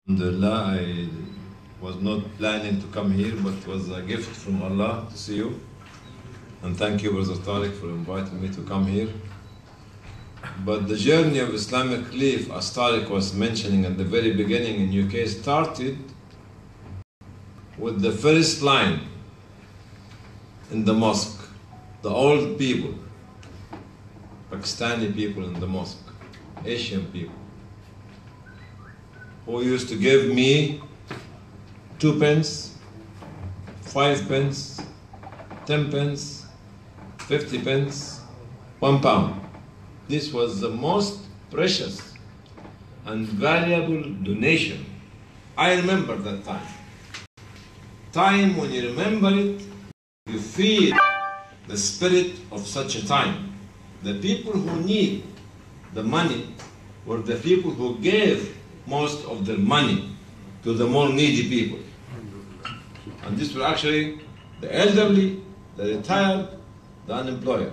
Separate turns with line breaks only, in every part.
Alhamdulillah, I was not planning to come here, but it was a gift from Allah to see you. And thank you, Brother Tariq, for inviting me to come here. But the journey of Islamic Relief, as Tariq was mentioning at the very beginning in UK, started with the first line in the mosque, the old people, Pakistani people in the mosque, Asian people, who used to give me 2 pence, 5 pence, 10 pence, 50 pence, £1. This was the most precious and valuable donation. I remember that time. Time when you remember it, you feel the spirit of such a time. The people who need the money were the people who gave most of their money to the more needy people. And these were actually the elderly, the retired, the unemployed.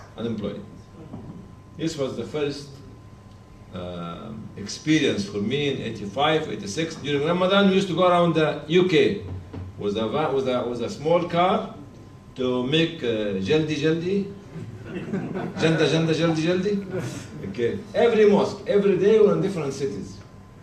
This was the first experience for me in 85, 86. During Ramadan, we used to go around the UK with a small car to make jaldi jaldi, janda janda jaldi jaldi. Okay. Every mosque, every day we were in different cities,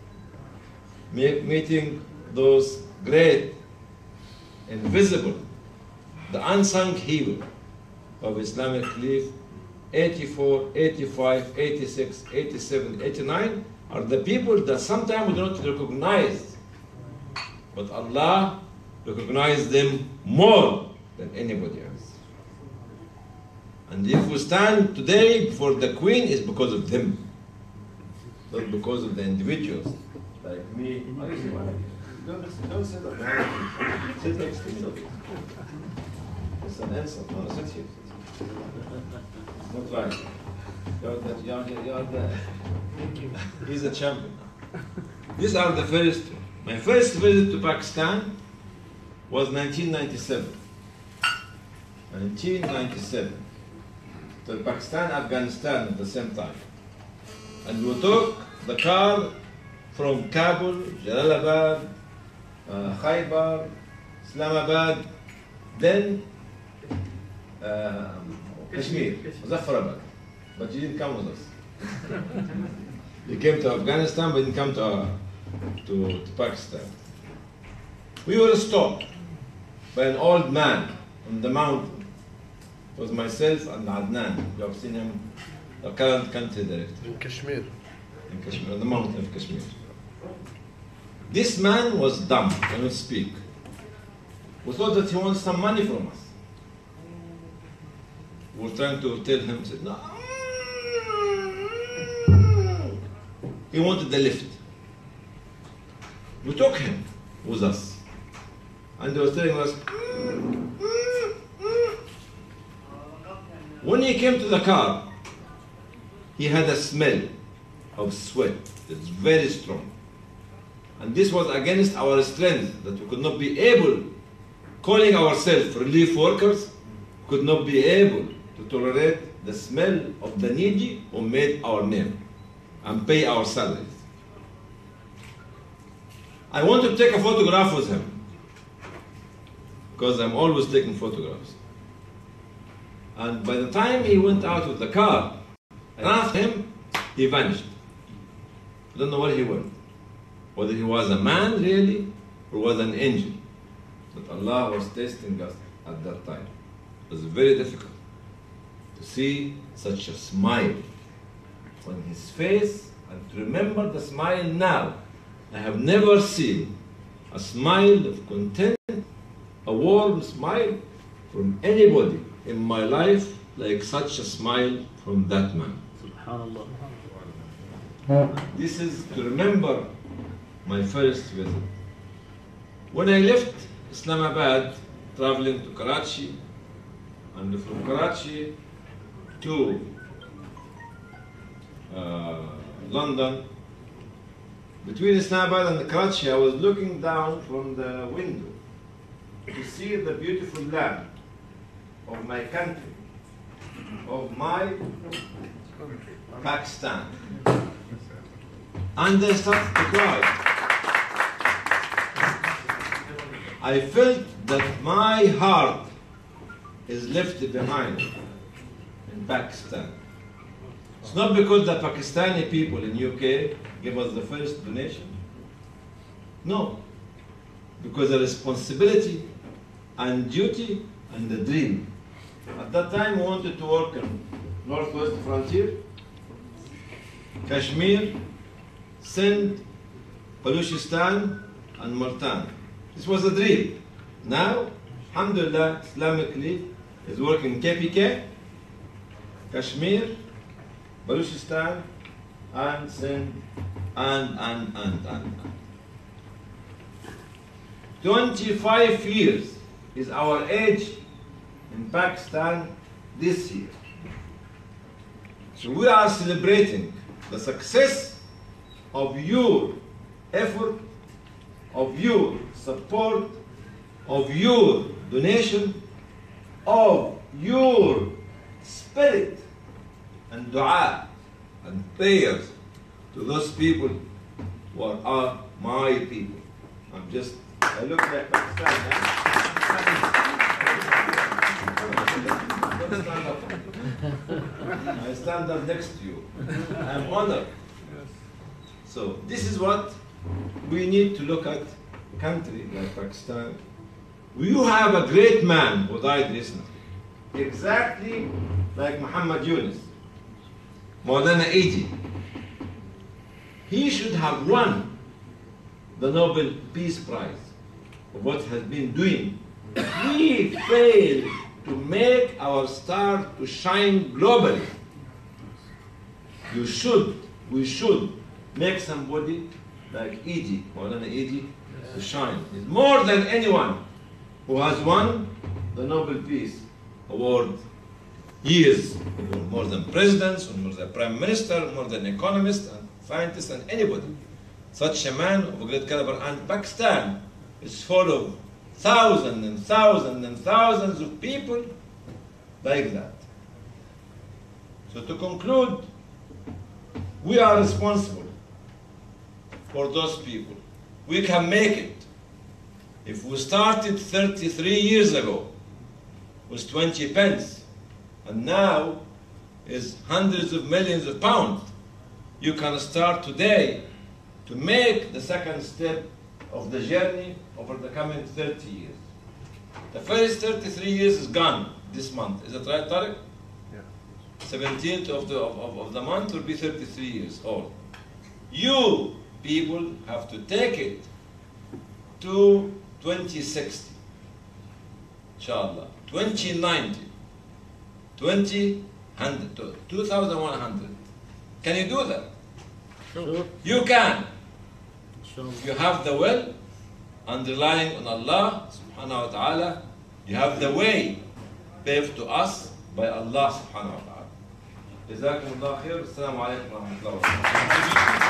meeting those great, invisible, the unsung hero of Islamic Relief. 84, 85, 86, 87, 89 are the people that sometimes we do not recognize, but Allah recognizes them more than anybody else. And if we stand today before the Queen, it's because of them, not because of the individuals like me. Don't sit up. Sit next to me. It's an insult. No, sit here. Not right. He's a champion. These are the first. My first visit to Pakistan was 1997. 1997. To Pakistan, Afghanistan at the same time. And we took the car from Kabul, Jalalabad, Khaybar, Islamabad, then Kashmir, Muzaffarabad. But you didn't come with us. You came to Afghanistan, but you didn't come to Pakistan. We were stopped by an old man on the mountain. It was myself and Adnan. You have seen him, the current country director.
In Kashmir.
In Kashmir, on the mountain of Kashmir. This man was dumb, cannot speak. We thought that he wants some money from us. We were trying to tell him, said, no. He wanted the lift. We took him with us. And he was telling us, when he came to the car, he had a smell of sweat that's very strong. And this was against our strength, that we could not be able, calling ourselves relief workers, could not be able to tolerate the smell of the needy who made our name and pay our salaries. I want to take a photograph with him, because I'm always taking photographs. And by the time he went out of the car, I asked him, he vanished. I don't know where he went. Whether he was a man really, or was an angel. But Allah was testing us at that time. It was very difficult to see such a smile on his face, and to remember the smile now. I have never seen a smile of content, a warm smile from anybody in my life like such a smile from that man.
Subhanallah.
This is to remember my first visit. When I left Islamabad, traveling to Karachi, and from Karachi to London, between Islamabad and Karachi, I was looking down from the window to see the beautiful land of my country, of my Pakistan. And I started to cry. I felt that my heart is left behind in Pakistan. It's not because the Pakistani people in UK gave us the first donation. No. Because the responsibility and duty and the dream. At that time, we wanted to work in Northwest Frontier, Kashmir, Sindh, Baluchistan, and Multan. This was the dream. Now, alhamdulillah, Islamically is working KPK, Kashmir, Baluchistan, and Sindh, and. 25 years is our age in Pakistan this year. So we are celebrating the success of your effort, of your support, of your donation, of your spirit and dua and prayers to those people who are my people. I look at Pakistan. Don't stand up. I stand up next to you. I'm honored. So this is what we need to look at a country like Pakistan. You have a great man who died recently, exactly like Muhammad Yunus, Maulana Eji. He should have won the Nobel Peace Prize for what has been doing. We failed to make our star to shine globally. We should make somebody like Eji, Maulana Eji, to shine. He's more than anyone who has won the Nobel Peace Award years ago, more than presidents, or more than prime minister, more than economists and scientists and anybody. Such a man of a great caliber. And Pakistan is full of thousands and thousands and thousands of people like that. So to conclude, we are responsible for those people. We can make it. If we started 33 years ago with 20 pence, and now is hundreds of millions of pounds, you can start today to make the second step of the journey over the coming 30 years. The first 33 years is gone this month. Is that right, Tariq? Yeah. 17th of the month will be 33 years old. You people have to take it to 2060, inshallah, 2090, 2100. Can you do that?
Sure.
You can.
Sure.
You have the will, and relying on Allah subhanahu wa ta'ala, you have the way paved to us by Allah subhanahu wa ta'ala. Jazakumullah khair. Assalamu alaikum wa rahmatullahi wa barakatuh.